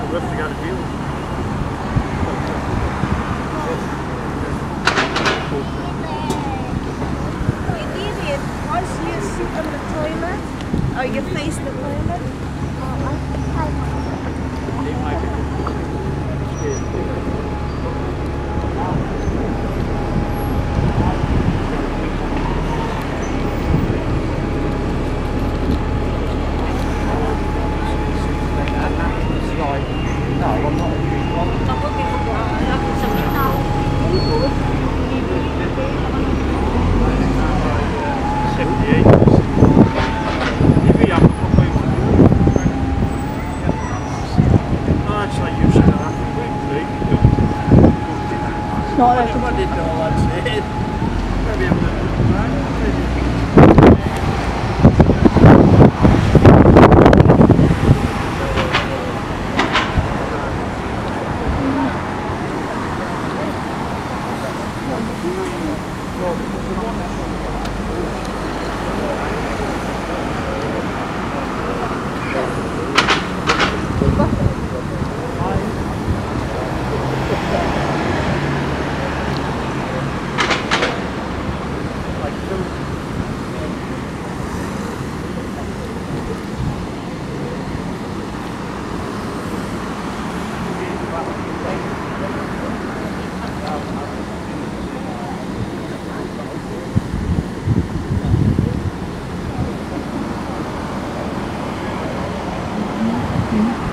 We have to go to deal. You did it. Once you sit on the toilet, or you face the toilet. Not allowed to. I didn't know that's it. Maybe I'm Mm-hmm.